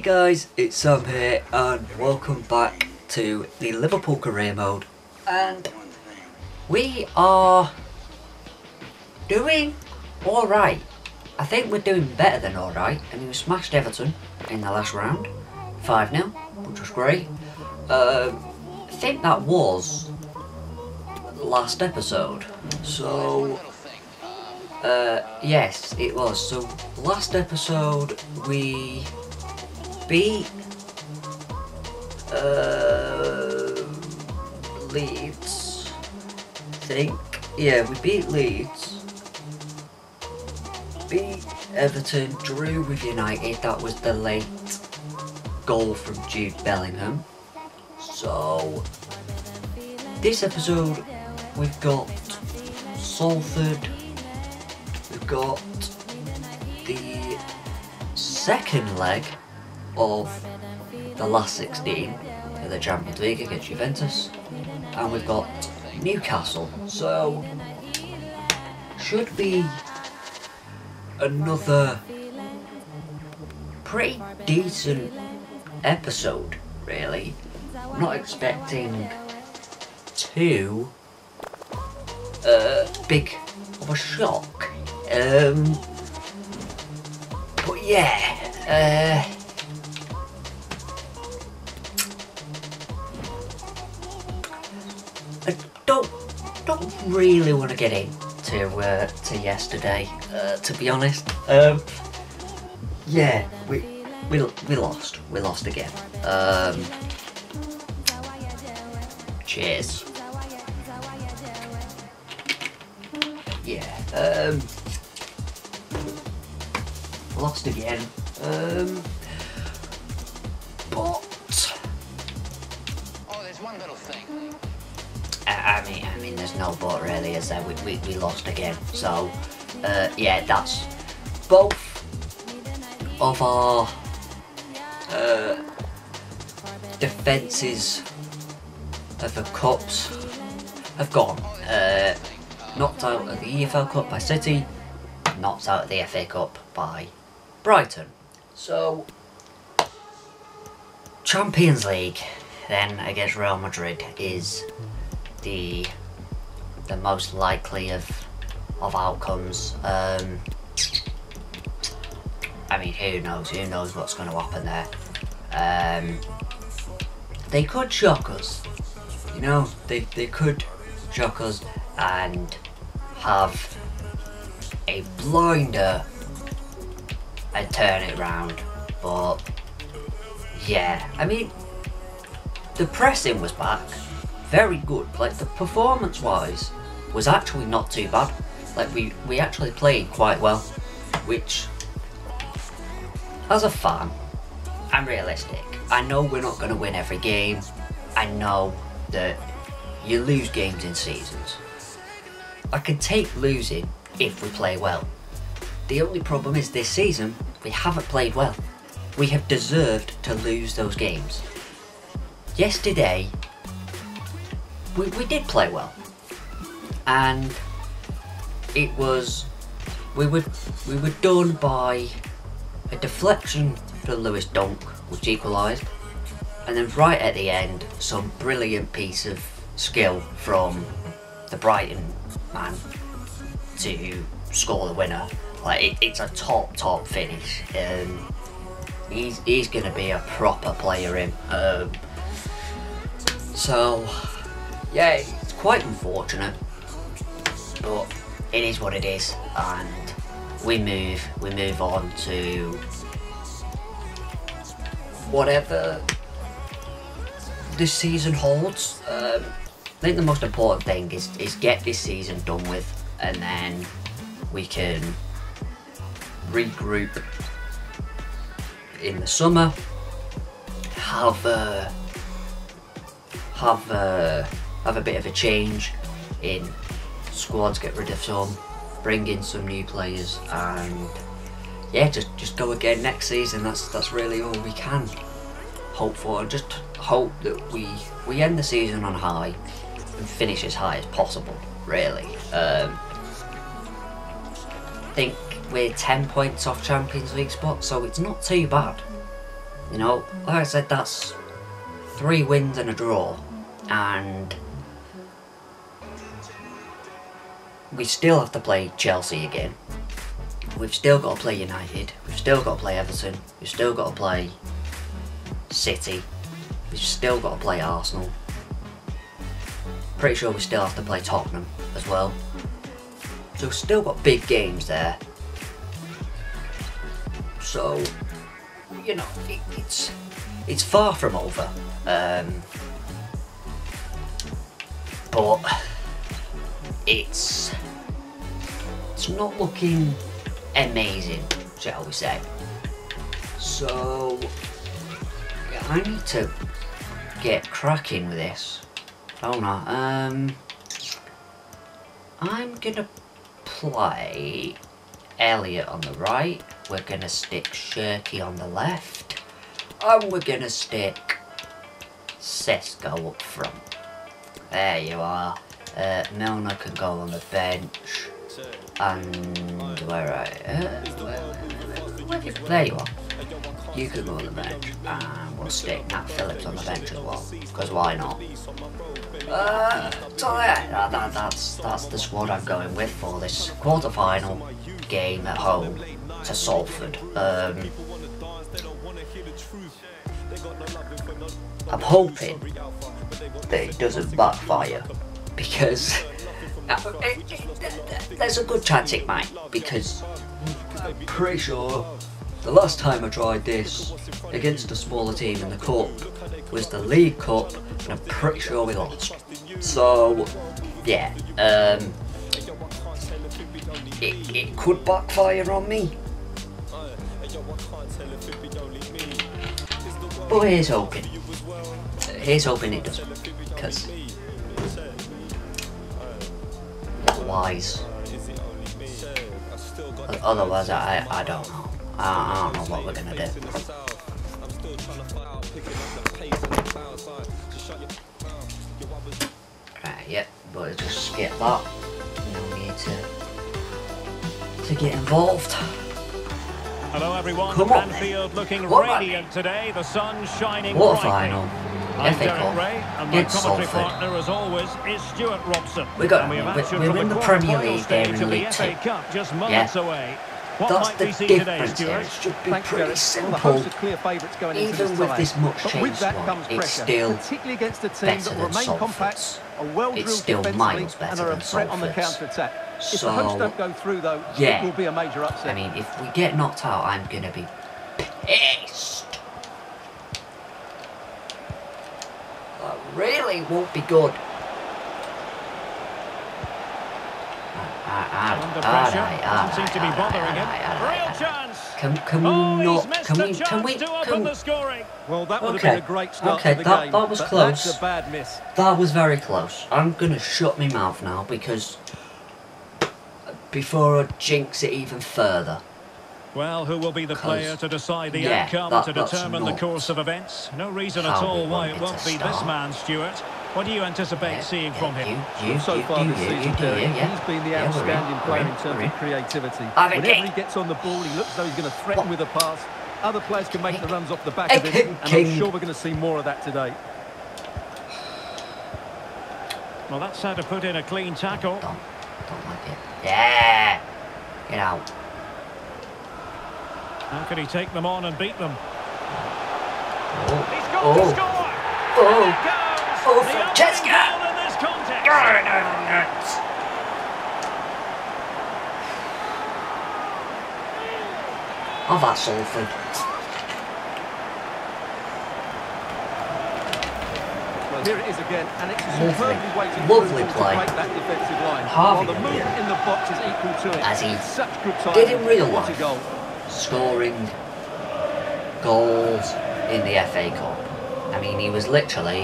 Hey guys, it's Sam here and welcome back to the Liverpool career mode, and we are doing alright. I think we're doing better than alright. I mean, we smashed Everton in the last round 5-0, which was great. I think that was last episode, so yes it was. So last episode we beat Leeds, I think. Yeah, we beat Leeds, beat Everton, drew with United. That was the late goal from Jude Bellingham. So this episode we've got Salford, we've got the second leg of the last 16 of the Champions League against Juventus, and we've got Newcastle. So should be another pretty decent episode, really. I'm not expecting too big of a shock, but yeah, I don't really want to get into to yesterday, to be honest. Yeah, we lost again. Cheers. Yeah, lost again. But there's one little thing. I mean, there's no but really, is there? We lost again. So, yeah, that's both of our defences of the cups have gone. Knocked out of the EFL Cup by City, knocked out of the FA Cup by Brighton. So, Champions League then against Real Madrid is the most likely of outcomes. I mean, who knows what's going to happen there. They could shock us, you know, they could shock us and have a blinder and turn it round. But yeah, I mean, the pressing was back, very good. Like, the performance wise was actually not too bad. Like, we actually played quite well, which, as a fan, I'm realistic. I know we're not going to win every game. I know that you lose games in seasons. I can take losing if we play well. The only problem is this season we haven't played well. We have deserved to lose those games. Yesterday we did play well, and it was we were done by a deflection from Lewis Dunk, which equalised, and then right at the end some brilliant piece of skill from the Brighton man to score the winner. Like, it's a top finish. He's going to be a proper player in. So yeah, it's quite unfortunate, but it is what it is, and we move on to whatever this season holds. I think the most important thing is get this season done with, and then we can regroup in the summer, have a bit of a change in squads, get rid of some, bring in some new players, and yeah, just go again next season. That's really all we can hope for. Just hope that we end the season on high and finish as high as possible, really. I think we're 10 points off Champions League spot, so it's not too bad. You know, like I said, that's 3 wins and a draw, and we still have to play Chelsea again. We've still got to play United, we've still got to play Everton, we've still got to play City, we've still got to play Arsenal. Pretty sure we still have to play Tottenham as well. So we've still got big games there. So, you know, it's far from over. But it's not looking amazing, shall we say. So yeah, I need to get cracking with this, don't I? I'm gonna play Elliot on the right, we're gonna stick Shirky on the left, and we're gonna stick Sesko up front. There you are. Milner can go on the bench, and there you are. You can go on the bench, and we'll stick Nat Phillips on the bench as well, because why not? So yeah, that's the squad I'm going with for this quarter-final game at home to Salford. I'm hoping that it doesn't backfire, because there's a good chance it might, because I'm pretty sure the last time I tried this against a smaller team in the Cup was the League Cup, and I'm pretty sure we lost. So yeah, it could backfire on me, but here's hoping. Here's hoping it doesn't, because otherwise I don't know. I don't know what we're gonna do. Right, yep, but just skip that. No need to get involved. Hello everyone. Come on, Anfield looking radiant today. The sun shining brightly. What a final. I'm FA Derek Cup Ray, and my against commentary Salford. partner, as always, is Stuart Robson. We're in the Premier League, they're in League 2. Yeah. That's the difference here. It should be pretty simple. Even with this much change squad, it's still better than Salford's. It's still miles better than Salford's. So, yeah, I mean, if we get knocked out, I'm going to be pissed. That really won't be good. Under pressure, doesn't seem to be bothering him. Real chance. Can we open the scoring? Well, that would have been a great start to the game. That was close. That's a bad miss. That was very close. I'm gonna shut my mouth now, because before I jinx it even further. Well, who will be the player to decide the outcome, to determine the course of events? No reason at all why it won't be this man, Stuart. What do you anticipate seeing from him? So far this season, he's been the outstanding player in terms of creativity. Whenever he gets on the ball, he looks as though he's going to threaten with a pass. Other players can make the runs off the back of him, and I'm sure we're going to see more of that today. Well, that's how to put in a clean tackle. Don't like it. Yeah! Get out. How can he take them on and beat them? He's got to score! Oh, Francesca! Oh, that's Salford. Well, here it is again, and it's superbly waiting lovely to play. break that defensive line. Harvey, While the movement in the box is equal to it. As he such good time. did in real What a life. goal. Scoring goals in the FA Cup. I mean, he was literally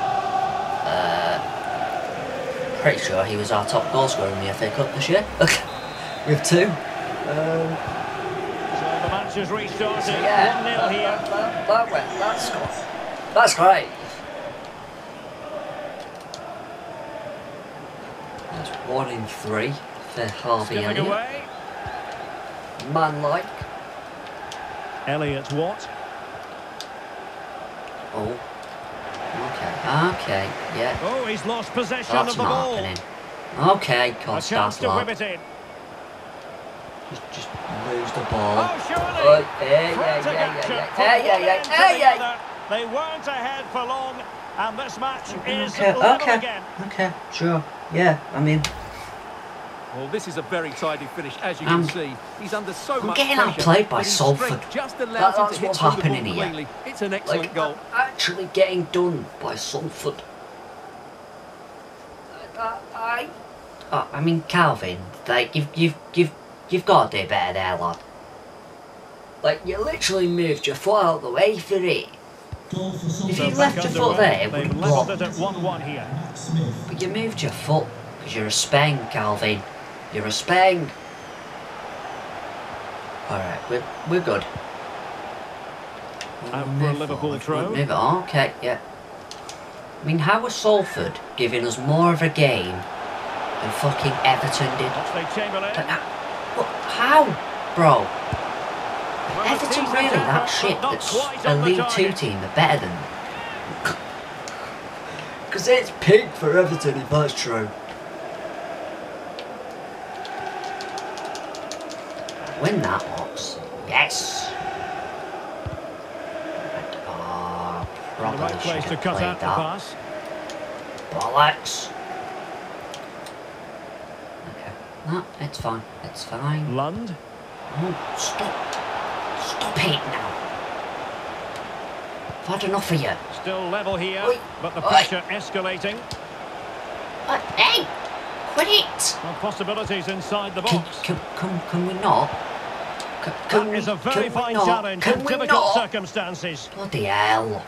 pretty sure he was our top goal scorer in the FA Cup this year. With 2. So the match has restarted. So yeah, 1-0 here. That's great. That's 1 in 3 for Harvey Elliott. Away. Man-like. Elliot Watt. Oh. Okay, yeah. Oh, he's lost possession That's of the not ball. happening. Okay, Costas, lad. Just lose the ball. Oh, surely. They weren't ahead for long, and this match is level again. Okay, sure. Yeah, I mean... Well, this is a very tidy finish, as you can see. He's under so much getting pressure. outplayed by Salford. That's what's happening here. It's an excellent goal. I'm actually getting done by Salford. I mean, Calvin, like you've got to do better there, lad. Like, you literally moved your foot out of the way for it. If you left your foot there, it wouldn't block. But you moved your foot because you're a Spang, Calvin. You're a Spang. Alright, we're good. And for a Liverpool throw. Move it on. Okay, yeah. I mean, how was Salford giving us more of a game than fucking Everton did? How, bro? Everton really that shit that's a League 2 team, they're better than them. Because it's pig for Everton if that's true. Win that box. Yes! The right place to cut out the pass. Bollocks! Okay. No, it's fine. It's fine. Lund. Oh, stop. Stop it now. I've had enough of you. Still level here, but the Oi. pressure escalating. Hey! Quit it! Well, possibilities inside the box. Can we not? That is a very fine challenge in difficult circumstances. Bloody hell.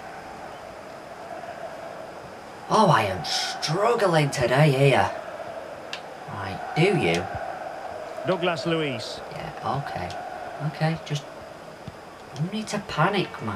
Oh, I am struggling today here. Right, do you? Douglas Luiz. Yeah, okay. Okay, just... You need to panic, man.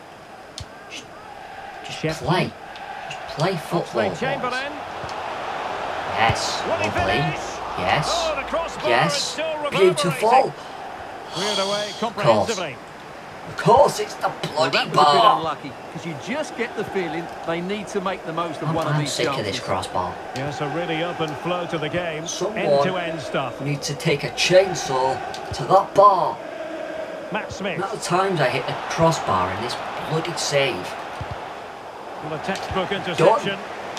Just play. Just play football. Chamberlain. Yes, lovely. Yes. Oh, the crossbar yes. Is still Beautiful. Cleared away comprehensively. Of course, it's the bloody well, that bar. was a bit unlucky, because you just get the feeling they need to make the most of one of these I'm sick chances. of this crossbar. Yes, a really open flow to the game. End-to-end stuff. Need to take a chainsaw to that bar. Matt Smith. Not the times I hit the crossbar in this bloody save. Well, a textbook interception.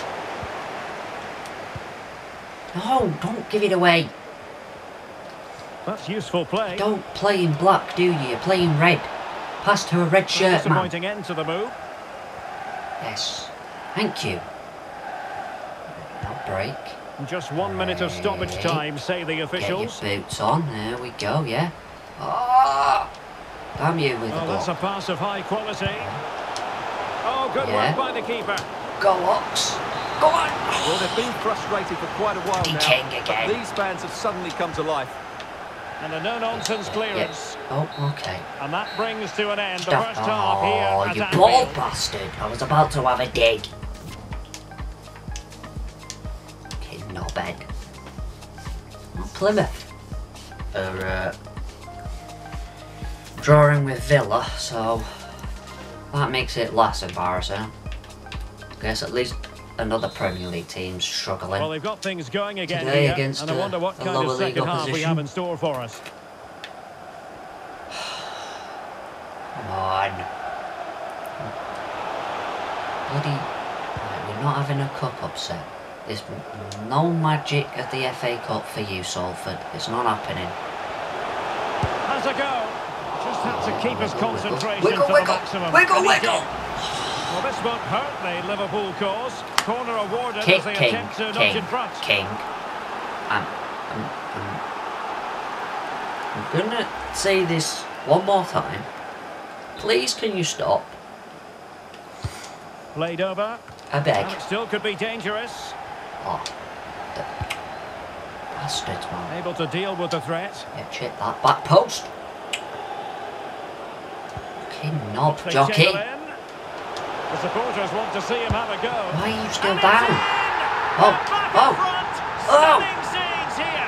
No, don't give it away. That's useful play. You don't play in black, do you? You're playing red. Pass to a red shirt, disappointing man. end to the move. Yes. Thank you. Now break. Just 1 minute of stoppage time, say the officials. Get your boots on. There we go, yeah. Oh! Damn you with the ball. That's a pass of high quality. Oh, good work by the keeper. Go, Ox. Go on. Well, they've been frustrated for quite a while now. King again. But these fans have suddenly come to life. And a no-nonsense clearance. Oh, okay. And that brings to an end the first half here at you Anfield. ball bastard. I was about to have a dig. Okay, not bad. Well, Plymouth are drawing with Villa, so that makes it less embarrassing. I guess at least another Premier League team struggling. Well, they've got things going again today here, against and I wonder what kind of second half we have in store for us. Come on. Bloody... Right, we're not having a cup upset. There's no magic of the FA Cup for you, Salford. It's not happening. Has a go. Just had to keep his concentration wiggle, to the maximum. Wiggle! Well, this won't hurt the Liverpool cause. Corner awarded as they attempt to notch in front. I'm gonna say this one more time. Please, can you stop? Played over. I beg. And it still could be dangerous. Oh, the bastards, man. Able to deal with the threat. Yeah, check that back post. Fucking knob, jockey. The supporters want to see him have a go. Why are you still down? Oh! Scenes here.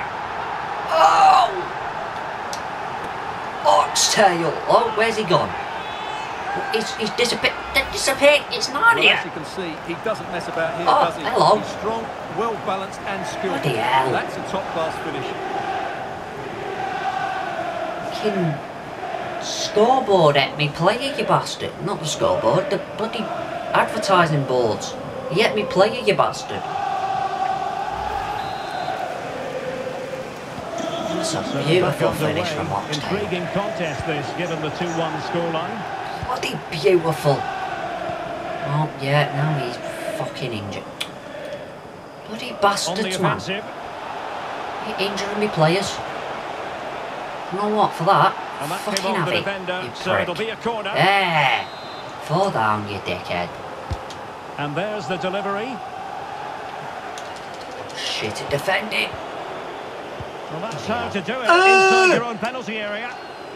Oh! Oxtail! Oh, where's he gone? He's disappeared. It's not here. As you can see, he doesn't mess about here, Oh, does he? hello. He's strong, well-balanced and skillful. Bloody hell. That's a top-class finish. Fucking scoreboard at me player, you bastard. Not the scoreboard, the bloody advertising boards. You at me player, you bastard. That's a beautiful finish from Oxtail. Intriguing contest this, given the 2-1 scoreline. Bloody beautiful. Oh, yeah, now he's fucking injured. Bloody bastards, man. You're injuring me players. You know what, for that, fucking have it, you so it'll be prick. a corner. There! Fall down, you dickhead. And there's the delivery. Shit at defending. Well, that's how to do it inside your own penalty area.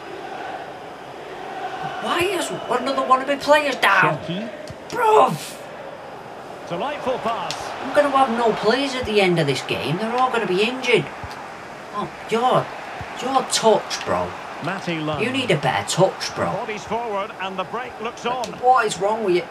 Why is another one of my players down? Shelky. Bruv! Delightful pass. I'm going to have no players at the end of this game. They're all going to be injured. Oh, your touch, bro. Matty Lund. You need a better touch, bro. Bodies forward and the break looks on. What is wrong with you?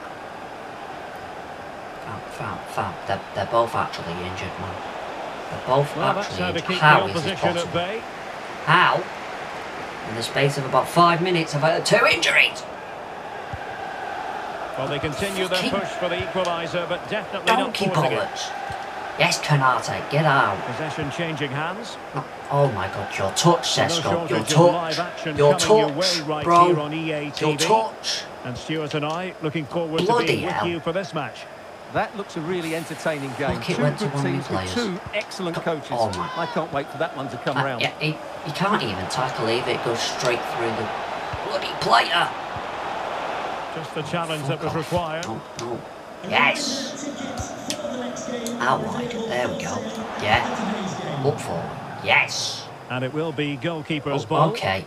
Fam. They're both actually injured, man. They're both actually injured. How is this possible? How? In the space of about 5 minutes, I've had 2 injuries. Well, they continue their push for the equaliser, but definitely donkey not forcing bollocks. Yes, Canate, get out. Possession changing hands. Oh my God, your touch, Sesko. Your touch, right bro. On EA TV. Your touch. And Stuart and I looking forward Bloody to being hell. with you for this match. That looks a really entertaining game. Look, it Two went to good one of teams my with players. 2 excellent coaches. Oh my. I can't wait for that one to come round. Yeah, he can't even tackle either. It goes straight through the bloody player. Just the challenge that was required. No. Yes. Out wide. There we go. Yeah. Up forward. Yes. And it will be goalkeeper's ball. Okay.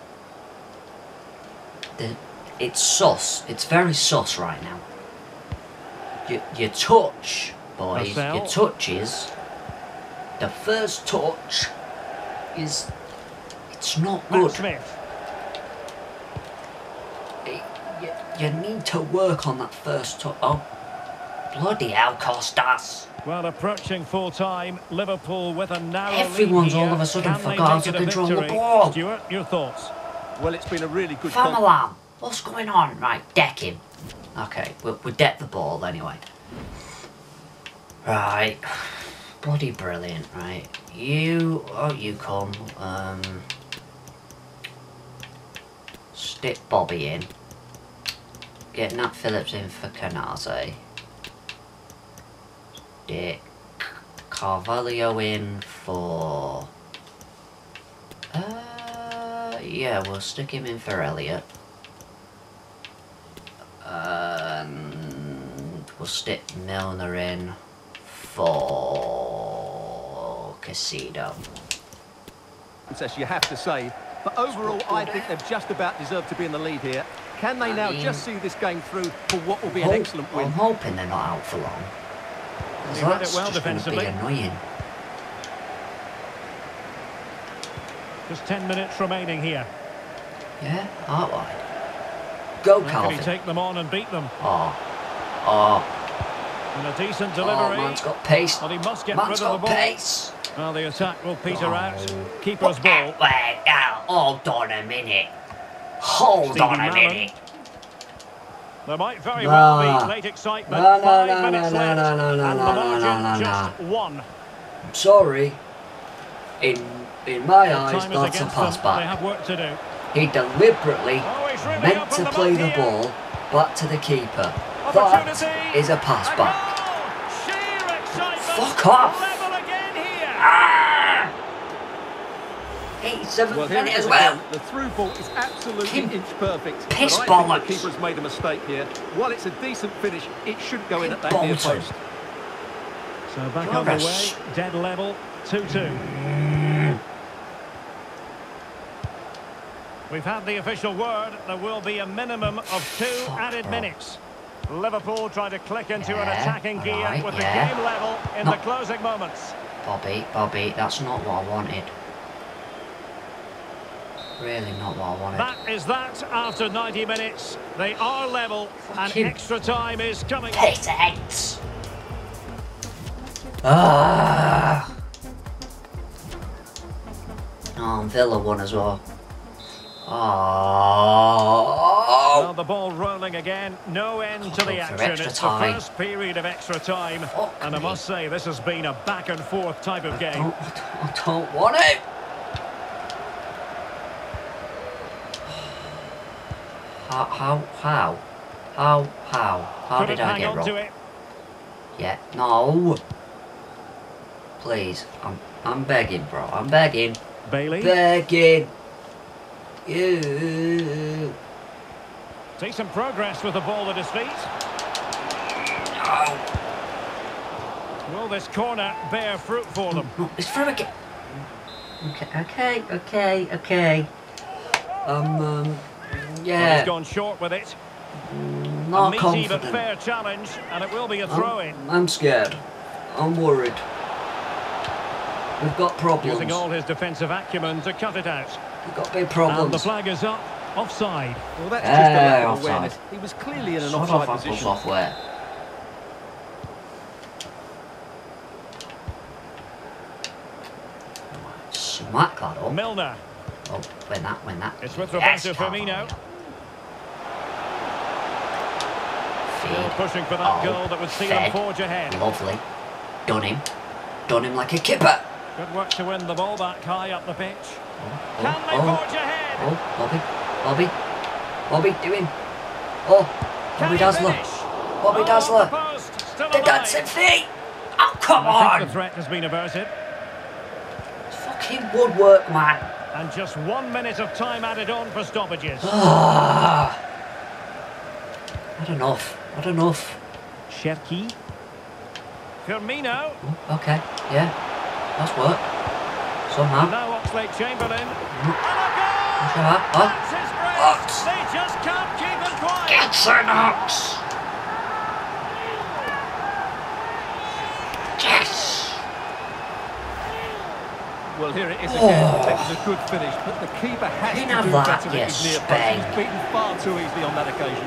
It's sus. It's very sus right now. Your touch, boys. Marcel. Your touch is... The first touch is... It's not Matt good. Smith. You need to work on that first touch. Oh. Bloody hell, Costas. Well, approaching full time, Liverpool with a narrow Everyone's lead here. all of a sudden Can they forgot how make to it a control the victory? ball. Stuart, your thoughts? Well, it's been a really good Famalam, what's going on? Right, deck him. Okay, we'll deck the ball anyway. Right. Bloody brilliant, right. You come. Stick Bobby in. Get Nat Phillips in for Canate. Stick Carvalho in for... yeah, we'll stick him in for Elliot. We'll stick Milner in for Casido. You have to say, but overall I think they've just about deserved to be in the lead here. Can they now just see this game through for what will be an excellent win? I'm hoping they're not out for long. He read it well defensively. Be annoying. Just 10 minutes remaining here. Yeah, out wide. Go, Calvin. Can he take them on and beat them? Oh. And a decent delivery. Oh, man's got pace. Well, he must get rid of the ball. Pace. Well, the attack will peter out. Keeper's ball. Wait, now, hold on a minute. Hold on a minute. There might very well be late excitement. 5 minutes left. And the margin just 1. I'm sorry. In my eyes, that's a pass They back. have work to do. He deliberately meant to play the ball back to the keeper. That is a pass back. Fuck off! 87th minute as well. The through ball is absolutely inch perfect. Piss but I bollocks. think the keeper's made a mistake here. While it's a decent finish, it shouldn't go in at that near post. So back on the way, dead level, 2-2. We've had the official word. There will be a minimum of 2 added minutes. Liverpool trying to click into an attacking gear with the game level in the closing moments. Bobby, that's not what I wanted. really not what I wanted. That is that after 90 minutes. They are level and extra time is coming. Piss heads. Ah. Oh, Villa won as well. Oh. Well, the ball rolling again. No end to the action. It's the first period of extra time. And I must say, this has been a back and forth type of game. I don't want it. How did I get wrong? Yeah, no. Please, I'm begging, bro. I'm begging. Bailey. Begging. You. See some progress with the ball at his feet. No. Will this corner bear fruit for them? No, it's for again. Okay. Yeah. Well, he's gone short with it. Not a meaty confident. but fair challenge, and it will be a throw-in. I'm scared. I'm worried. We've got problems. Using all his defensive acumen to cut it out. We've got big problems. And the flag is up. Offside. Well, that's just a lack of awareness. He was clearly in an offside position. Software. Smack that up. Milner. Oh, win that. It's with Roberto Firmino. Still pushing for that goal that would see them forge ahead. Lovely. Done him like a kipper. Good work to win the ball back high up the pitch. Can they forge ahead? Oh, Bobby, do him. Oh, Bobby Dazzler. Bobby Dazzler. The dancing feet. Oh, come on. I think the threat has been averted. It's fucking woodwork, man. And just 1 minute of time added on for stoppages. Not enough. Cherki. Firmino. Oh, okay, yeah. That's work. Somehow. Now Oxlade-Chamberlain. That's his brace. They just can't keep him quiet. Get St. Ox. Yes. Well, here it is again. It was a good finish, but the keeper has to do better with his near post. He's beaten far too easily on that occasion.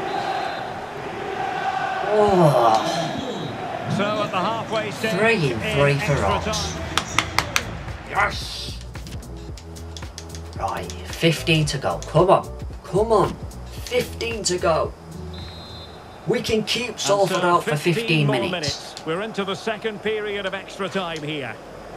Oh. So at the halfway stage, 3-3 for Ox. Yes. Right, 15 to go. Come on. 15 to go. We can keep Salford out for 15 minutes. We're into the second period of extra time here.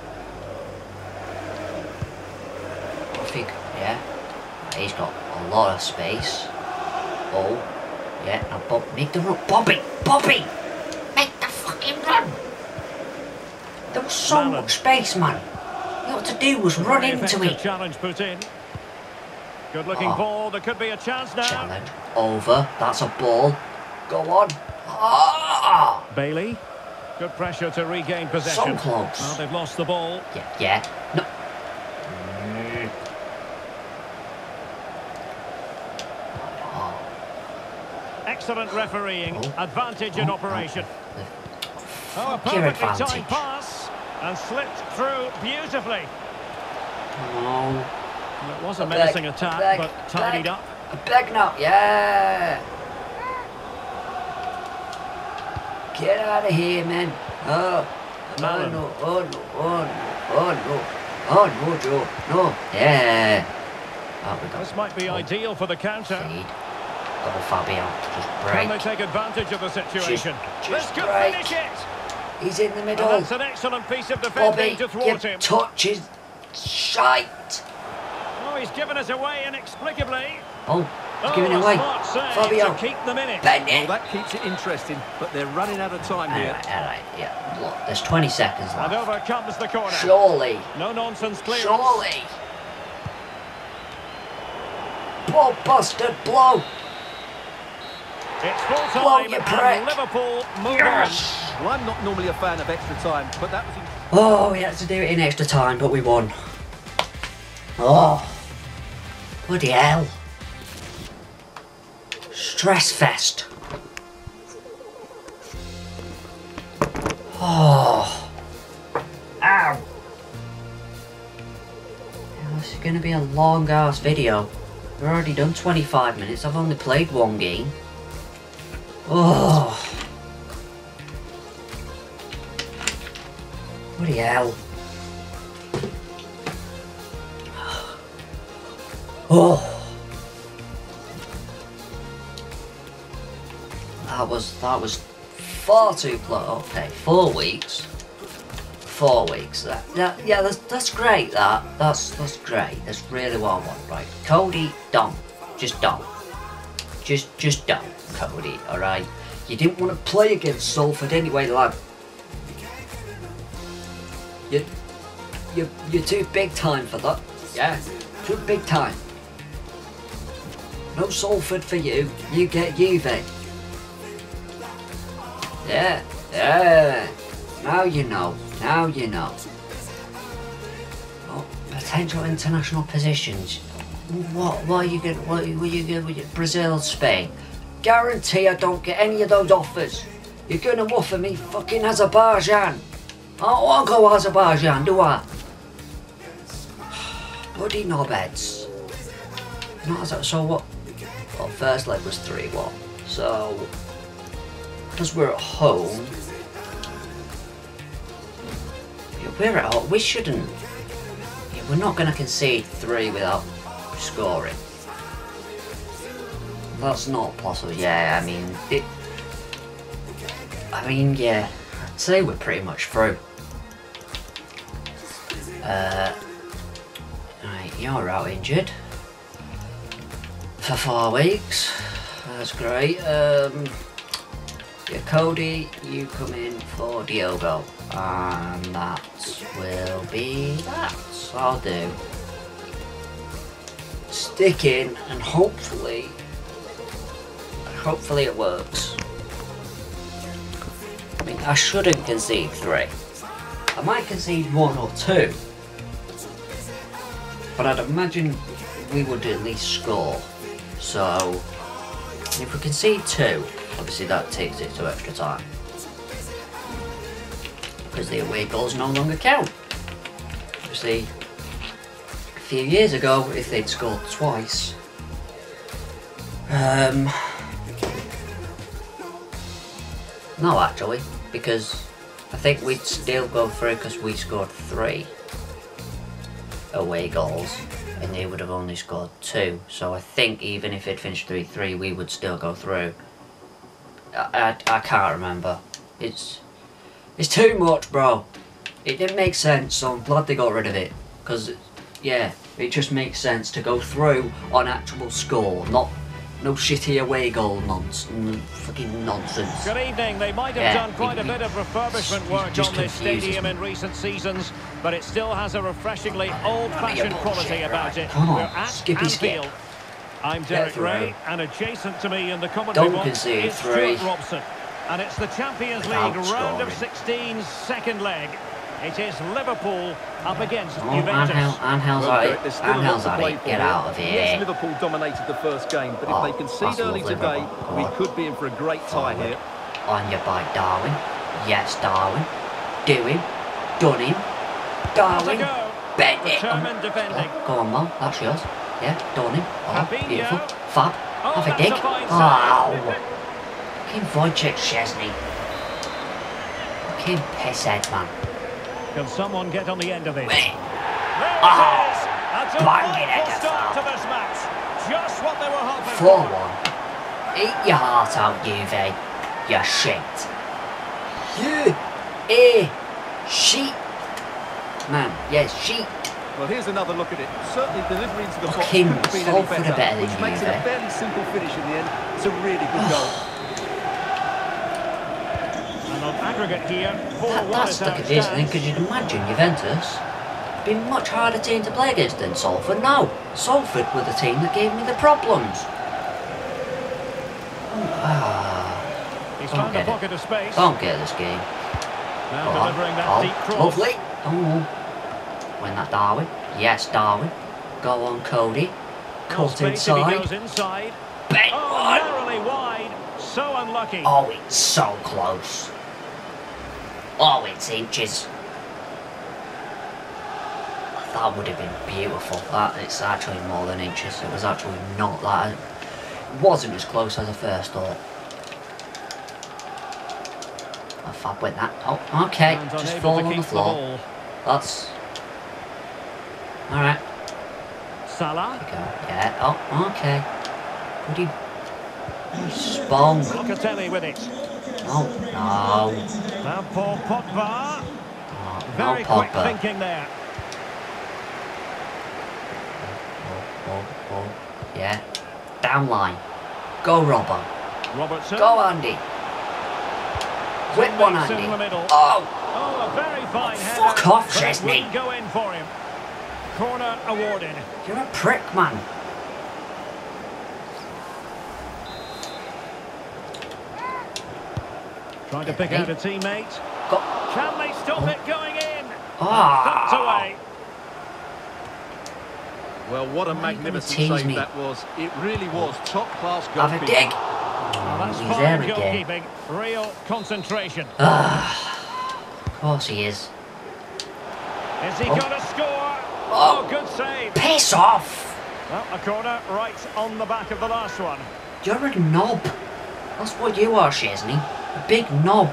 I think, yeah. He's got a lot of space. Oh, yeah. Now, Bob, make the run. Bobby! Make the fucking run! There was so much space, man. What to do was run into it. Challenge put in. Good looking ball. There could be a chance now. Challenge over. That's a ball. Go on. Ah! Bailey. Good pressure to regain possession. So close. Well, they've lost the ball. Yeah. No. Excellent refereeing. Advantage in operation. A perfectly timed pass. And slipped through beautifully. No. It was a menacing attack, but tidied up. A beg now, yeah. Get out of here, man. Oh no, Joe. No. Yeah. Oh, this might be ideal for the counter. Double Fabio. Just break. Can they take advantage of the situation? This could finish it. He's in the middle. And that's an excellent piece of defending to thwart him. Touch is shite. Oh, he's given us away inexplicably. Oh, he's giving it away. Fabio. To keep them in it. Well, that keeps it interesting, but they're running out of time here. All right, yeah. Look, there's 20 seconds left. And over comes the corner. Surely. No nonsense clearance. Surely. Ball busted, blow. It's full time and Liverpool move on. Well, I'm not normally a fan of extra time, but that was... Oh, we had to do it in extra time, but we won. Oh. Bloody hell. Stress fest. Oh. Ow. This is going to be a a long ass video. We've already done 25 minutes. I've only played one game. Oh. Bloody hell. Oh. That was far too close. Okay, 4 weeks. 4 weeks. Yeah, that's great. That's great. That's really what I want. Right, Cody, don't. Just don't. Just don't, Cody. All right. You didn't want to play against Salford anyway, lad. You're too big time for that. Yeah, too big time. No Salford for you. You get Juve. Yeah. Now you know. Now you know. Oh, potential international positions. What are you going? What are you going? Brazil, Spain. Guarantee I don't get any of those offers. You're gonna offer me fucking Azerbaijan. I don't want to go Azerbaijan, do I? Bloody knobheads. So what? Well, first leg was 3-1. So, because we're at home, we're at home. We shouldn't. We're not going to concede 3 without scoring. That's not possible. Yeah, I mean, yeah. I'd say we're pretty much through. Right, you're out injured for 4 weeks. That's great. Yeah, Cody, you come in for Diogo, and that will be that. I'll do. Stick in, and hopefully it works. I mean, I shouldn't concede 3. I might concede 1 or 2, but I'd imagine we would at least score. So, if we concede 2, obviously that takes it to extra time, because the away goals no longer count. Obviously, a few years ago, if they'd scored twice, no, actually, because I think we'd still go through because we scored 3 away goals and they would have only scored 2. So I think even if it finished 3-3, we would still go through. I can't remember. It's too much, bro. It didn't make sense, so I'm glad they got rid of it. Because, yeah, it just makes sense to go through on actual score, not no shitty away goal fucking nonsense. Good evening. They might have done quite a bit of refurbishment work on this stadium in recent seasons, but it still has a refreshingly old-fashioned quality about it. Come on, We're at Anfield. I'm Derek Ray, and adjacent to me in the commentary box is Stuart Robson. And it's the Champions League round of 16's second leg. It is Liverpool up against Juventus. Angel's at it. Get out of here. Yes, Liverpool dominated the first game, but if they concede early today, we could be in for a great tie here. On your bike, Darwin. Yes, Darwin. Do him. Done him. Darwin. Bend it. Go on, Mum. That's yours. Yeah, done him. Oh, beautiful. Fab. Have a dig. Oh. Fucking Wojciech Szczesny. Fucking pisshead, man. Can someone get on the end of this? There it is! That's a wonderful start to this match. Just what they were hoping for. 4-1. Eat your heart out, Juve. You shit. Sheep. Man, yes, sheep. Well, here's another look at it. Certainly delivery into the box couldn't have been any better, which makes Juve. it a fairly simple finish in the end. It's a really good goal. On aggregate here, 4-1 that's the condition, because you'd imagine Juventus be a much harder team to play against than Salford. No, Salford were the team that gave me the problems. He's found a pocket of space. Don't get this game. Now delivering that deep cross. Lovely. Win that, Darwin. Yes, Darwin. Go on, Cody. Cut inside. He goes inside. Bang one. Narrowly wide. So unlucky. Oh, it's so close. Oh, it's inches. That would have been beautiful. It's actually more than inches. It was actually not that. It wasn't as close as I first thought. Oh, Fab went that. Oh, okay. Just fall on the floor. That's... Alright. Salah. There you go. Yeah. Oh, okay. Would you... Spong. Locatelli with it. Oh, no. Now Paul Pogba. Oh, Very no, quick Pogba. thinking there. Oh. Yeah. Down line. Go, Robbo. Robertson. Go, Andy. Whip one, Andy. In the middle. Oh, a very fine header. Fuck off, But it Chesney. wouldn't go in for him. Corner awarded. You're a prick, man. Trying to pick out a teammate. Go. Can they stop it going in? Ah. Thumped away. Well, what a magnificent save that was. It really was top-class goalkeeping. Have a dig. Well, that's He's fine there again. goalkeeping. Real concentration. Of course he is. Is he going to score? Oh. Good save. Piss off. Well, a corner right on the back of the last one. You're a knob. That's what you are, Chesney. A big knob.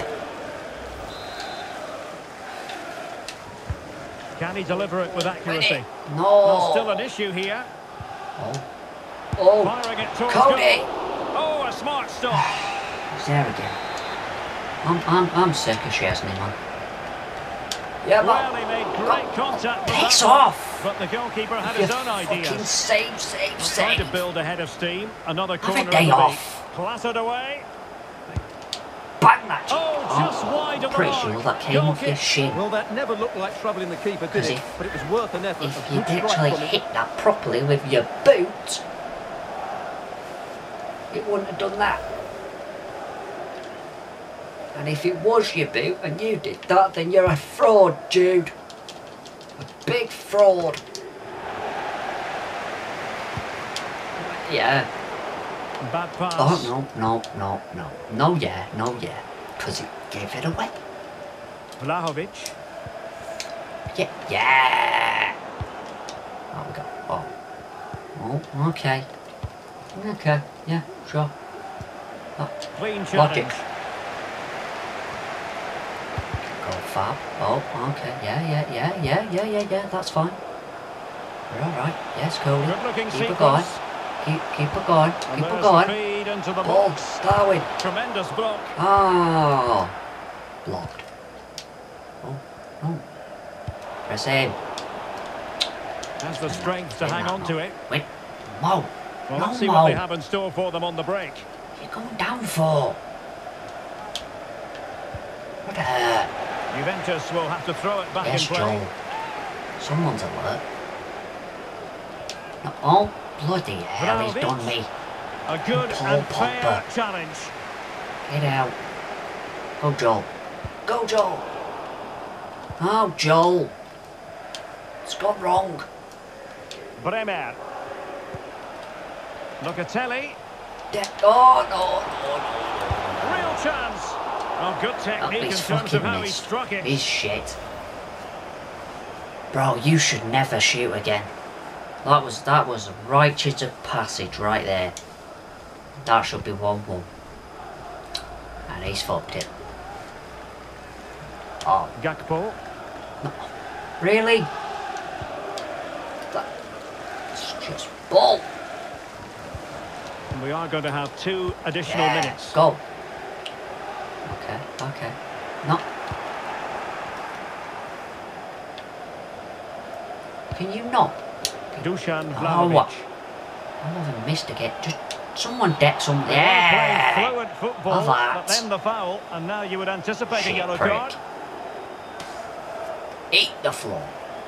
Can he deliver it with accuracy? No. Well, still an issue here. Oh. Firing it towards Cody. goal. Oh, a smart stop. He's there again. I'm sick of Chesney, man. Yeah, Well, he made great contact. with Piss that one, off. But the goalkeeper had You his own ideas. fucking save. Trying to build a head of steam. Another Have a corner day of the off. beat. Clattered away. Bang that. Oh, just wide of the Pretty mark. sure that came Goal off your kick. shin. Well, that never looked like troubling the keeper, did Because it? But it was worth an effort. If A you good strike actually from him. hit that properly with your boot, it wouldn't have done that. And if it was your boot and you did that, then you're a fraud, Jude. A big fraud. Yeah. Bad pass. Oh, no. No, yeah. Because he gave it away. Vlahovic. Yeah. There we go. Oh, okay. Okay, yeah, sure. Oh, Clean logic. challenge. Go Fab. Oh, okay. Yeah. That's fine. We're all right. Yes, Cody. Good looking Keep it going. sequence. Keep it going. And Keep it there's going. speed into the Ball, box. Darwin. Tremendous block. Oh, blocked. Oh. Press him. Has the strength to hang on to it. Wait. Mo. Well, No, let's see Mo. what they have in store for them on the break. You're going down for. What the hell? Juventus will have to throw it back Yes, in play. Joel. Someone's alert. No, oh, bloody hell, he's done me. A good Paul and fair Pogba. challenge. Get out. Go, Joel. Go, Joel. Oh, Joel. It's gone wrong. Bremer. Locatelli. Oh, Real chance. Oh, good technique in He's terms of fucking how he missed. struck it. He's shit. Bro, you should never shoot again. That was a righteous of passage right there. That should be 1-1. And he's fucked it. Oh, Gakpo. no. Really? That's just bull. And we are going to have 2 additional minutes. Go. Okay. No. Can you not? Dusan Oh, Vlahovic. what? I haven't missed again. Just someone deck something. Played Yeah. fluent football, Of that. but then the foul, and now you would anticipate a Shit yellow prick. card. Eat the floor.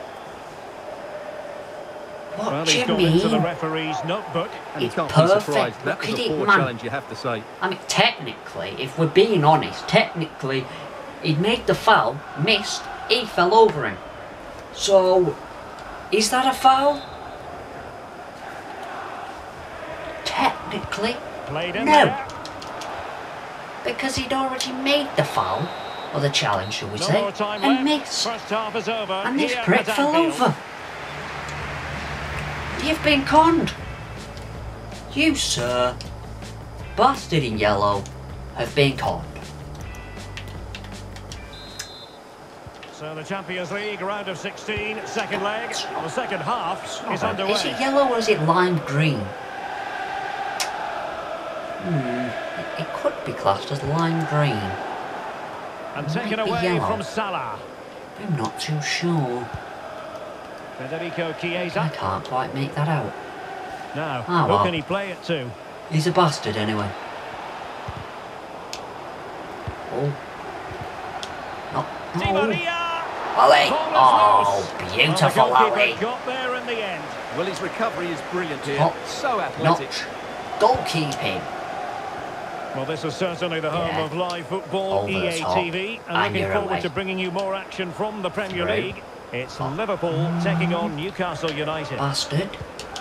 What Well, do he's you gone into the mean? referee's notebook. And you It's can't be perfect. surprised. That Look was at a it, poor man. challenge, you have to say. I mean, technically, if we're being honest, technically, he'd made the foul, missed, he fell over him. So, is that a foul? Technically, Played in no. there. Because he'd already made the foul, or the challenge, shall we No say, more time and left. missed. First half is over. And this here prick at fell Anfield. over. You've been conned. You, sir, bastard in yellow, have been conned. So the Champions League round of 16, second leg. The second half is underway. Is it yellow or is it lime green? It could be classed as lime green. And taken away from Salah. I'm not too sure. Federico Chiesa. I can't quite make that out. Now, who can he play it to? He's a bastard anyway. Oh. Di Maria. Ollie! Oh, beautiful Ollie. Got there in the end. Well, his recovery is brilliant here. So athletic. Goalkeeping. Well, this is certainly the home of live football, EA TV, and looking forward to bringing you more action from the Premier League. It's Liverpool taking on Newcastle United. Bastard.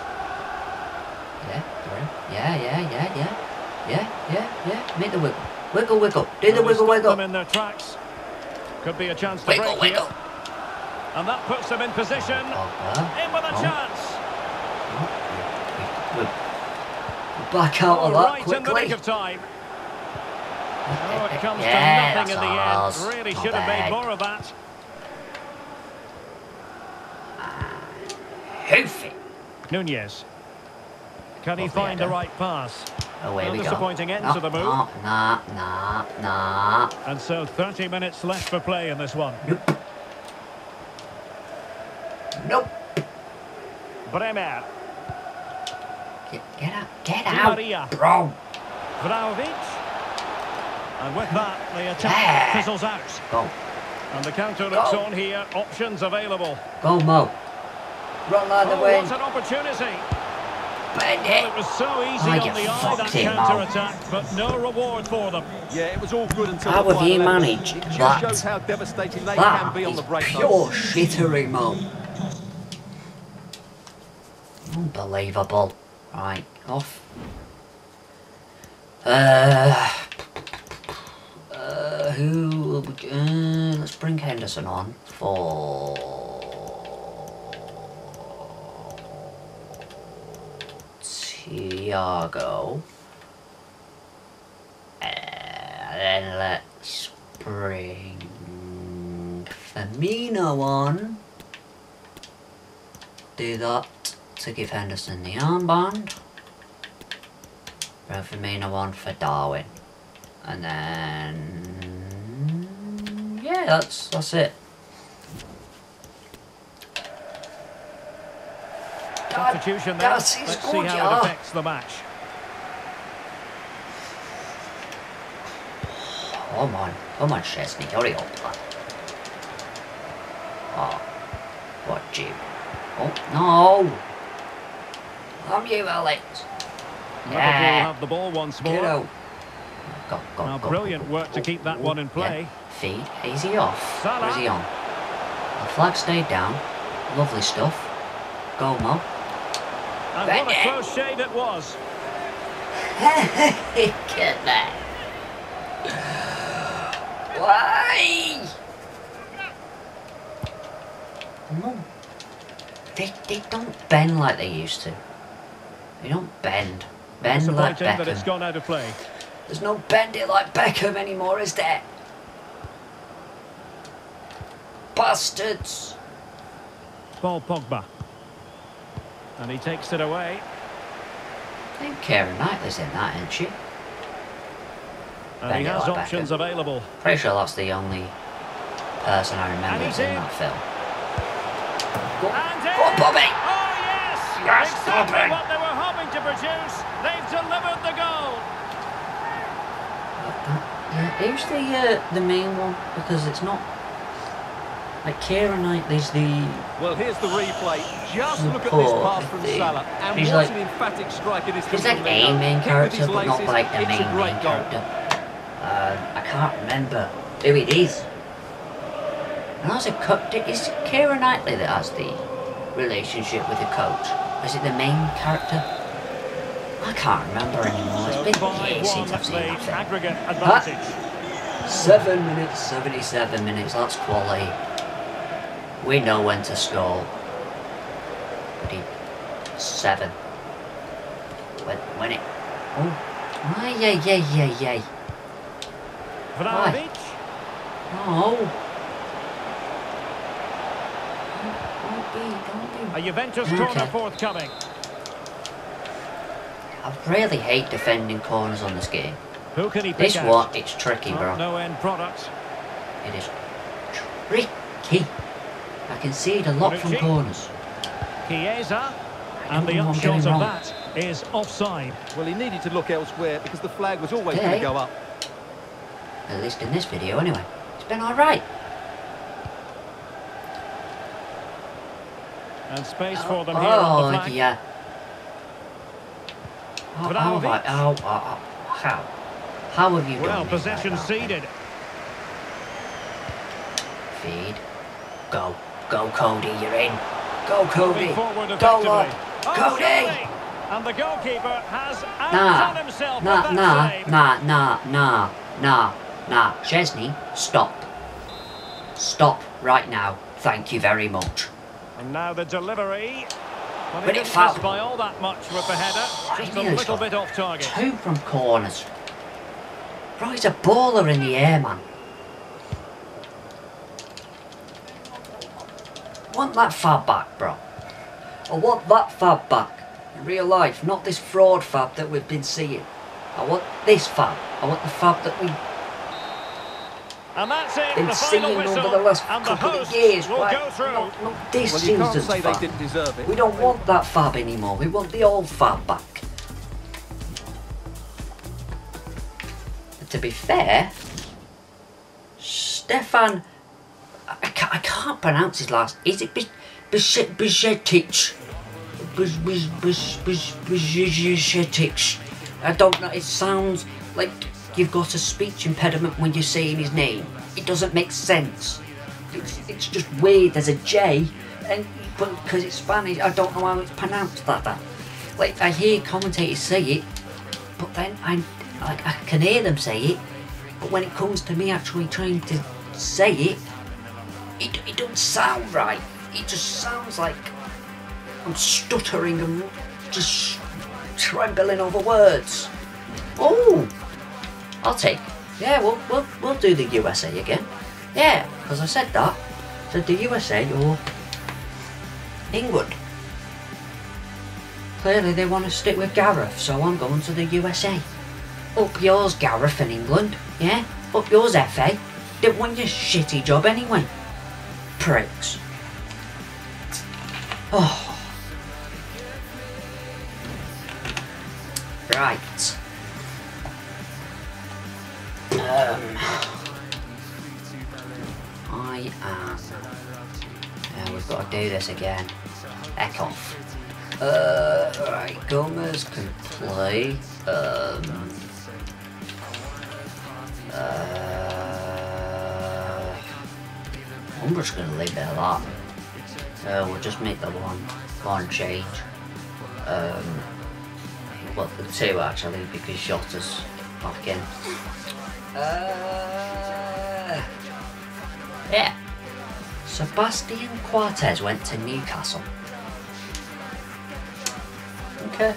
Yeah. Make the wiggle. Wiggle. Do the wiggle. Them in their tracks. Could be a chance to break here. And that puts them in position. In with a chance. Back out of that right quickly. In the nick of time. Oh, it comes to nothing in the end. Really should have made more of that. Hoofy. Nunez. Can he find the right pass? Away we go. Disappointing end to the move. Nah. And so 30 minutes left for play in this one. Nope. Bremer. Get out, Maria. bro. Vlahovic. And with that, the attack fizzles out. Go. And the counter looks on here. Options available. Go, Mo. Run out the way. What an opportunity. Bend it. Well, it was so easy on the eye, that counter-attack, but no reward for them. Yeah, it was all good until how have you managed it just that? shows how devastating they can be on the break. Pure shittery, Mo. Unbelievable. Right, off. Who? Let's bring Henderson on for Thiago. Then let's bring Firmino on. Do that to give Henderson the armband. Bring Firmino on for Darwin. And then yeah, that's it. Substitution there. Let's see how it affects the match. Come on, Chesney, hurry up. Oh, what you? Oh no! I'm you, Alex. Liverpool have the ball once more. Get out. Go. Brilliant work to keep that one in play. Yeah. Feed. Is he off? Salah. Or is he on? The flag stayed down. Lovely stuff. Go, Mo. And what a close shave it was. Get that. Why? No. They don't bend like they used to. They don't bend. Bend like Beckham. That it's gone out of play. There's no bending like Beckham anymore, is there? Bastards. Paul Pogba. And he takes it away. I think Keira Knightley's in that, isn't she? And he has options available. Pretty sure that's the only person I remember who's in that film. Go on, Bobby! Oh, yes! Yes, exactly Bobby! What they were hoping to produce. They've delivered the goal. Who's the main one? Because it's not... Like, Keira Knightley's the... Well, here's the replay. Just look at this pass from Salah. And what an emphatic strike it is. He's like a main character, but not like the main character. I can't remember who it is. And that's is it Keira Knightley that has the relationship with the coach? Is it the main character? I can't remember anymore. It's been years since I've seen that film. Aggregate advantage. 7 minutes, 77 minutes. That's quality. We know when to score. 7. When it... Oh. Ay. Vlahovic. No. Don't be. A Juventus corner forthcoming. I really hate defending corners on this game. Who can he pick This out? one, it's tricky, bro. No end product. It is tricky. I concede a lot from corners. Chiesa. And the upshot of that is offside. Well, he needed to look elsewhere because the flag was always going to go up. At least in this video, anyway. It's been alright. And space for them here on the flank. Yeah. How have you done Well, possession ceded. Feed. Go, Cody, you're in. Go, Cody. Go, Lord. Cody. And the goalkeeper has outdone himself with that save. Nah. Chesney, stop. Stop right now. Thank you very much. And now the delivery. Well, he But didn't it fouled. miss by all that much with the header. Just a little bit off target. 2 from corners. Bro, he's a baller in the air, man. Want that fab back, bro. I want that fab back. In real life, not this fraud fab that we've been seeing. I want this fab. I want the fab that we've And that's it. been The seeing final whistle. over the last And the couple of hosts years. will Right? go through. Not this Well, you can't season's say fab. they didn't deserve it. We don't want that fab anymore. We want the old fab back. To be fair, Stefan, I can't pronounce his last. Is it Bajcetic? Bajcetic. I don't know. It sounds like you've got a speech impediment when you're saying his name. It doesn't make sense. It's just weird. There's a J, but because it's Spanish, I don't know how it's pronounced that. Like I hear commentators say it, but then I can hear them say it, but when it comes to me actually trying to say it, it don't sound right. It just sounds like I'm stuttering and just trembling over words. Oh, I'll take. Yeah, we'll do the USA again. Yeah, because I said that. So the USA or England. Clearly they want to stick with Gareth, so I'm going to the USA. Up yours, Gareth in England. Yeah? Up yours, FA. Didn't want your shitty job anyway. Pricks. Oh. Right. I am... Yeah, we've got to do this again. Heck off. Right, Gomez can play. I'm just going to leave it at that. We'll just make the one change. Well, the 2 actually, because Jota's back in. Yeah. Sebastian Cortez went to Newcastle. Okay.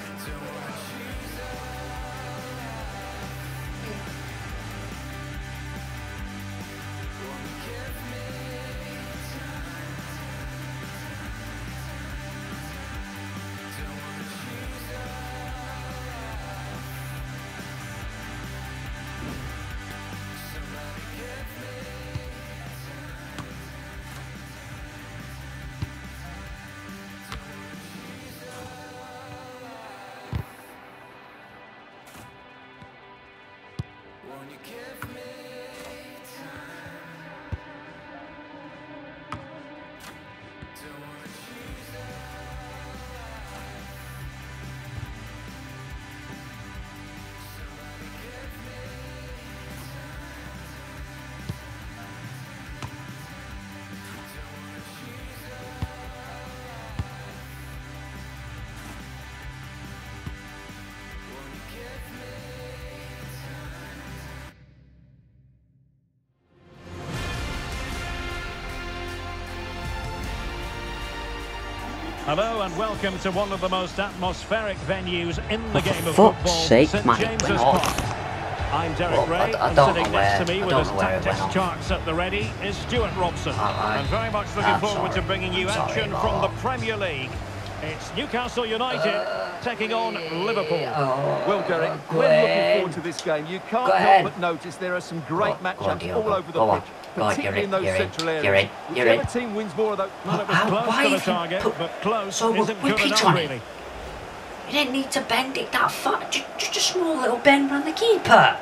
Hello and welcome to one of the most atmospheric venues in the game of football, St James's Park. I'm Derek Ray, and sitting next to me with his tactics charts at the ready is Stuart Robson. And very much looking forward to bringing you action from the Premier League. It's Newcastle United taking on Liverpool. Well, Derek, we're looking forward to this game. You can't help but notice there are some great matchups all over the pitch, particularly in those central areas. Whichever team wins more of those... Well, it was close to the target, but close isn't good enough, really. You didn't need to bend it that far. Just a small little bend around the keeper.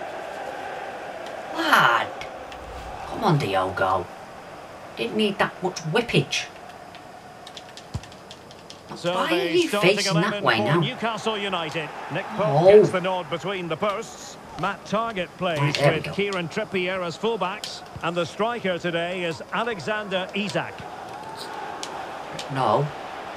Lad. Come on, Diogo. Didn't need that much whippage. So why are you facing that way now? Newcastle United. Nick Pope gets the nod between the posts. Matt Targett plays with Kieran Trippier as fullbacks. And the striker today is Alexander Isak. No.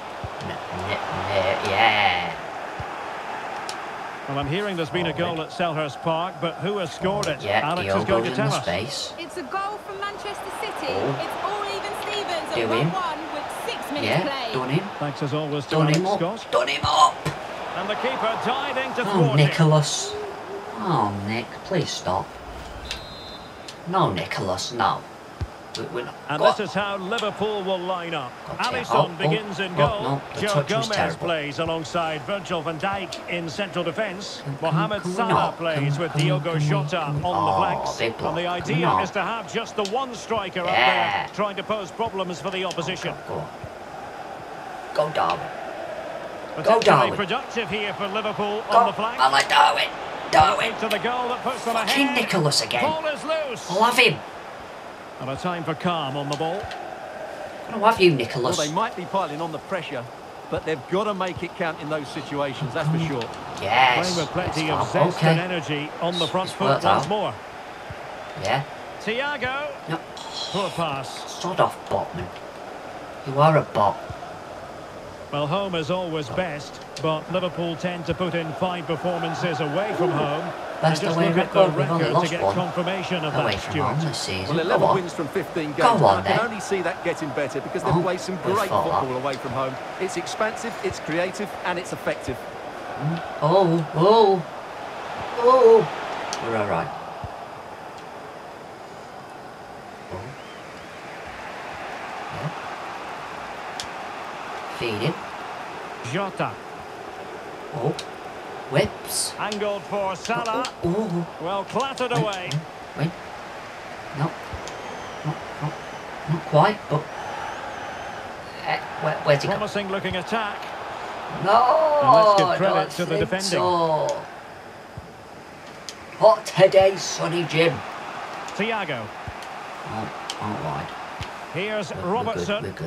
Yeah. Well, I'm hearing there's been a goal at Selhurst Park, but who has scored it? Alex is going to tell us. It's a goal from Manchester City. It's all even Stevens at 1-1 with 6 minutes played. Done him. Thanks as always to Alex Scott. Done him up. And the keeper diving to thwart it. Nicholas. Oh, Nick, please stop. No, Nicholas, no. And this is how Liverpool will line up. Alisson begins in goal. Joe Gomez plays alongside Virgil van Dijk in central defence. Mohamed Salah plays with Diogo Jota on the flanks. And the idea is to have just the one striker up there, trying to pose problems for the opposition. Go Darwin. Potentially productive here for Liverpool on the flank. I like Darwin. To the goal that puts them ahead. Fucking Nicholas again. Ball is loose. Love him. And a time for calm on the ball. I love you, Nicholas. Well, they might be piling on the pressure, but they've got to make it count in those situations, that's for sure. Yes. Playing with plenty of zest and energy on the front foot once more. Yeah. Thiago. No. Poor pass. Sod off, Botman. You are a bot. Well, home is always best, but Liverpool tend to put in fine performances away from home. Best and just away look at the record, we've only record lost to get one confirmation of away that, from Stuart. home this season. Well, 11 wins from 15 games. I can only see that getting better because they've played some great football away from home. It's expansive, it's creative, and it's effective. Oh. We're all right. Feed him. Jota. Oh. Whips. Angled for Salah. Well, clattered away. Wait. No. Not quite, but... where's he gone? Promising looking attack. No! And let's give credit to the defending. So. Hot today, Sonny Jim. Thiago. All right. Here's Robertson. We're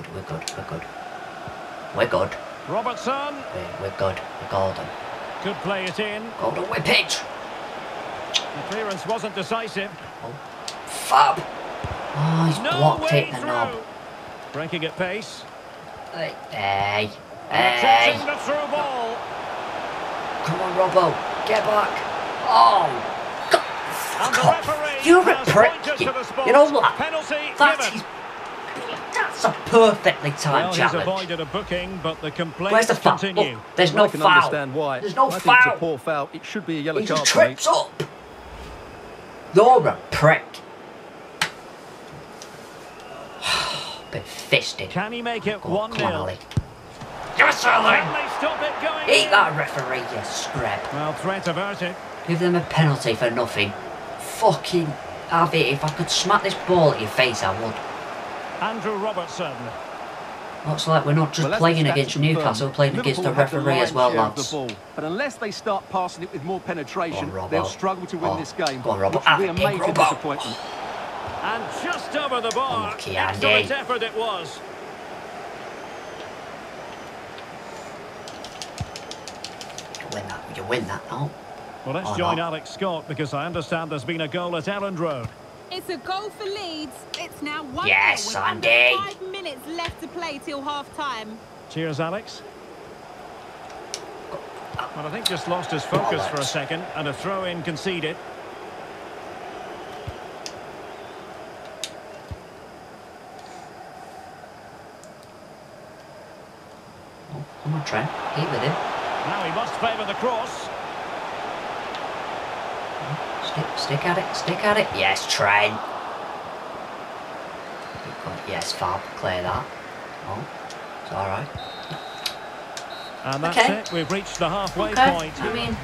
good. Robertson. We're good. We're golden. Could play it in. Golden whippage. The clearance wasn't decisive. Fab. Oh, he's blocked it, the knob. Breaking at pace. Hey. Attempting the through ball. Come on, Robbo. Get back. Oh. And the referee You're a prick. You know what? Penalty That's a perfectly timed challenge. He's avoided a booking, but the complaints Where's the foul? continue. There's no I can foul. Understand why. There's no I foul. think it's a poor foul. It should be a yellow card. He trips up. You're a prick. Bit fisted. Can he make it 1-0? Come on, Ali. Yes, Ali. Can they stop it going? Eat that, referee, you scrap. Well, threat averted. Give them a penalty for nothing. Fucking have it. If I could smack this ball at your face, I would. Andrew Robertson. Looks like we're not just playing against Newcastle, we're playing against the referee as well, lads. But unless they start passing it with more penetration, they'll struggle to win this game. Go on, Robbo. Which will be a major disappointment. And just over the bar. Unlucky, excellent effort it was. You win that, no? Well, let's join Alex Scott because I understand there's been a goal at Elland Road. It's a goal for Leeds. It's now 1-0 yes, with Andy. under 5 minutes left to play till half-time. Cheers, Alex. Well, I think just lost his focus for a second and a throw-in conceded. Come on, Trent. Keep with him. Now he must favour the cross. Stick at it. Stick at it. Yes, Trent. Yes, Fab. Clear that. Oh, it's all right. And that's it. We've reached the halfway point. I mean,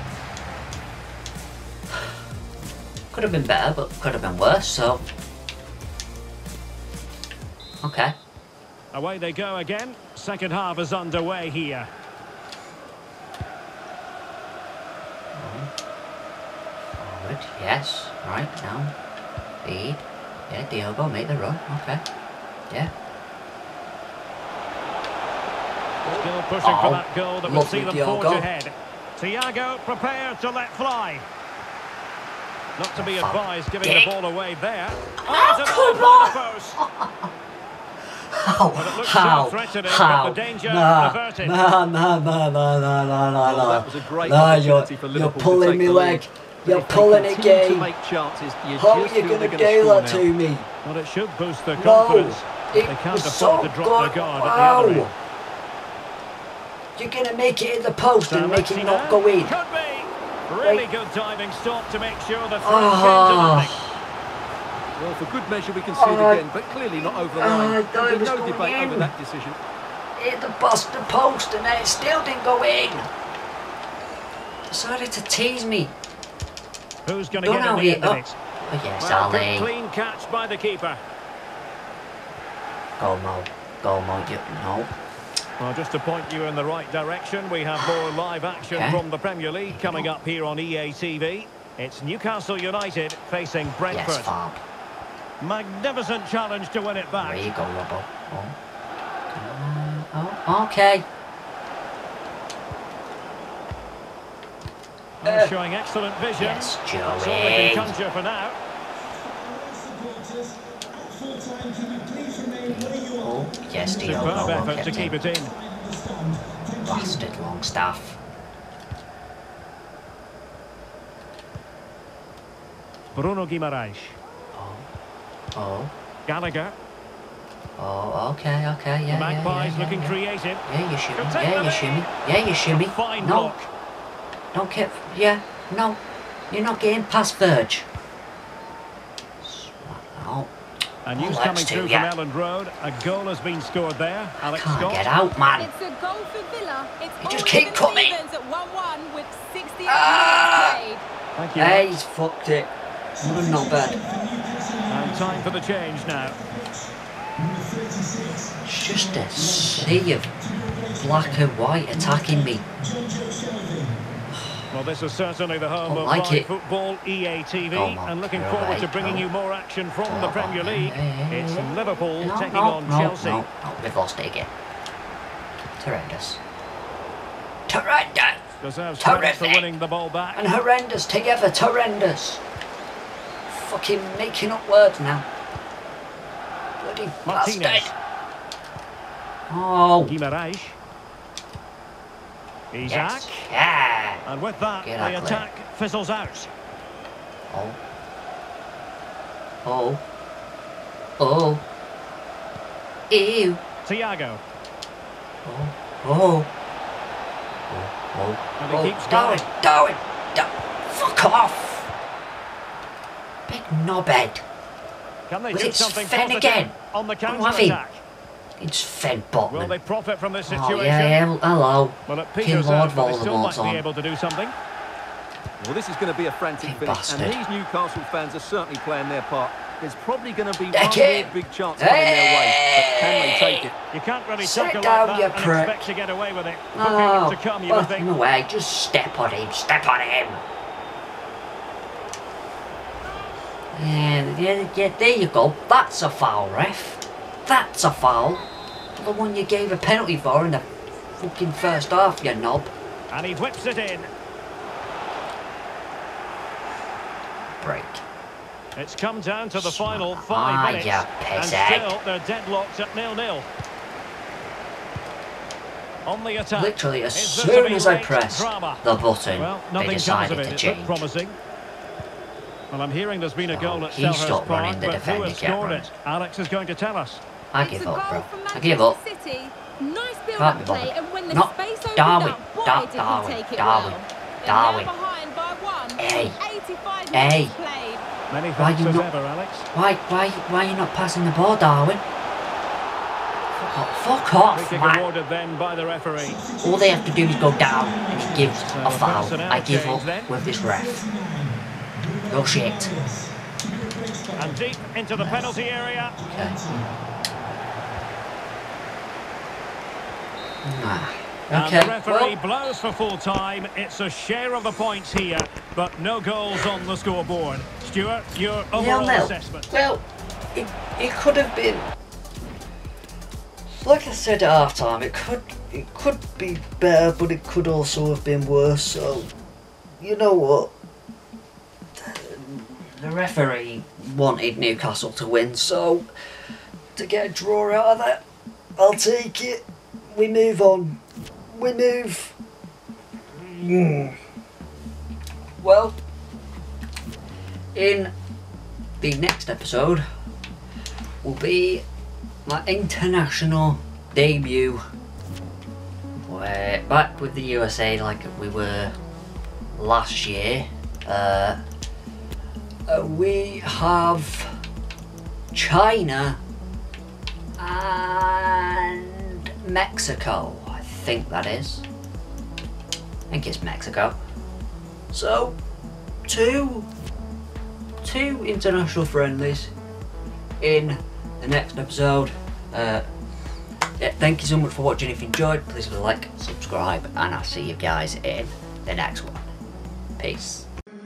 could have been better, but could have been worse. So, okay. Away they go again. Second half is underway here. Forward, yes. Right, now. Lead. Yeah, Diogo, make the run. Okay. Yeah. Still pushing for that goal that would see them forge ahead. Thiago prepared to let fly. Not to be advised giving the ball away there. Oh, come on! How? No, you're pulling me leg. You're pulling it, game. How are you going to do that to me? Well, it should boost their confidence. They can't afford to drop their guard at the other end. You're going to make it in the post and make it not go in. Could be. Really good diving stop to make sure the throw came to nothing. Well, for good measure, we can see it again, but clearly not over the line. There's no debate over that decision. Hit the Boston post and then it still didn't go in. Decided to tease me. Who's going to get in the end of it? Oh, yes, well, Ali. Clean catch by the keeper. Go, Mo. Go, Mo. No. Well, just to point you in the right direction, we have more live action from the Premier League coming up here on EA TV. It's Newcastle United facing Brentford. Yes, Fab. Magnificent challenge to win it back. There you go, Robbo. Oh, okay. Showing excellent vision. Yes, Joey. That's all they can conjure for now. Oh, yes, Diogo. Superb effort to keep it in. Bastard Longstaff. Bruno Guimaraes. Oh. Gallagher. Oh, okay, yeah, the Magpies looking creative. Yeah, you shimmy. Yeah, you shimmy. Yeah, you shimmy. Fine no. block. Don't get... Yeah, no. You're not getting past Verge. No. And news coming through from Elland Road. A goal has been scored there. Alex Can't Scott. Get out, man. It's a goal for Villa. It's you just keep coming. At 1-1 with 60 minutes played. Thank you. Hey, he's fucked it. Not bad. And time for the change now. It's just a sea of black and white attacking me. Well, this is certainly the home of live football, EA TV, and looking forward to bringing you more action from the Premier League. It's Liverpool taking on Chelsea. No, we've lost it again. Horrendous. Horrendous. Deserves credit for winning the ball back. And horrendous together, horrendous. Fucking making up words now. Bloody bastard. Oh. Guimaraes. Isaac. Yes. Yeah. And with that, the attack fizzles out. Oh. Oh. Oh. Ew. Thiago. Oh. Oh. And he keeps going. Darwin. Fuck off. Big knobhead. Can they do something Fen again? On the counter-attack? It's Fen Botman. Will they profit from this situation? Oh, yeah, hello. Well, it peters out, but they still might be able to do something. Well, this is going to be a frantic finish, and these Newcastle fans are certainly playing their part. There's probably going to be one more big chance coming their way, but can they take it? You can't really tackle like that and expect to get away with it. Oh, to come, you would think. Away. Just step on him, step on him. Yeah, there you go. That's a foul, ref. That's a foul. The one you gave a penalty for in the fucking first half, you knob. And he whips it in. Break. It's come down to the final 5 minutes. And still they're deadlocked at 0-0. On the attack. Literally, as soon as I pressed the button, they decided to change. Promising. Well, I'm hearing there's been a goal at Selhurst Park, but who has scored it? Alex is going to tell us. I give up, bro. I give up. Nice build-up play, and when the space This opened Darwin. up. Boy, did he take it well. Darwin. They're now behind by 1. Hey. 85 Hey. minutes played. Many thanks as ever, Alex. Why are you not passing the ball, Darwin? Fuck off, man. Awarded then by the referee. All they have to do is go down and he gives a foul. I give up with this ref. No shit. And deep into the penalty area. Okay. And the referee blows for full time. It's a share of the points here, but no goals on the scoreboard. Stuart, your overall assessment? Well, it could have been. Like I said at half time, it could be better, but it could also have been worse. So, you know what? The referee wanted Newcastle to win, so to get a draw out of that, I'll take it. We move on. We move. Well, in the next episode will be my international debut. We're back with the USA like we were last year. We have China and Mexico, I think that is. I think it's Mexico. So, two international friendlies in the next episode. Yeah, thank you so much for watching. If you enjoyed, please leave a like, subscribe, and I'll see you guys in the next one. Peace.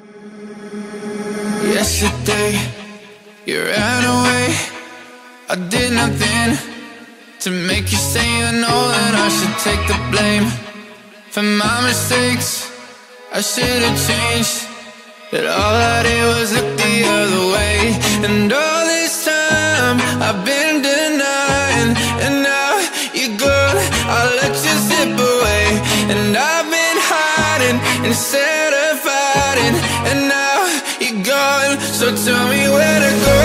Yesterday, you ran away. I did nothing to make you say you know that I should take the blame for my mistakes. I should have changed, that all I did was look the other way. And all this time I've been denying, and now you're gone, I'll let you slip away. And I've been hiding instead of fighting, and now you're gone, so tell me where to go.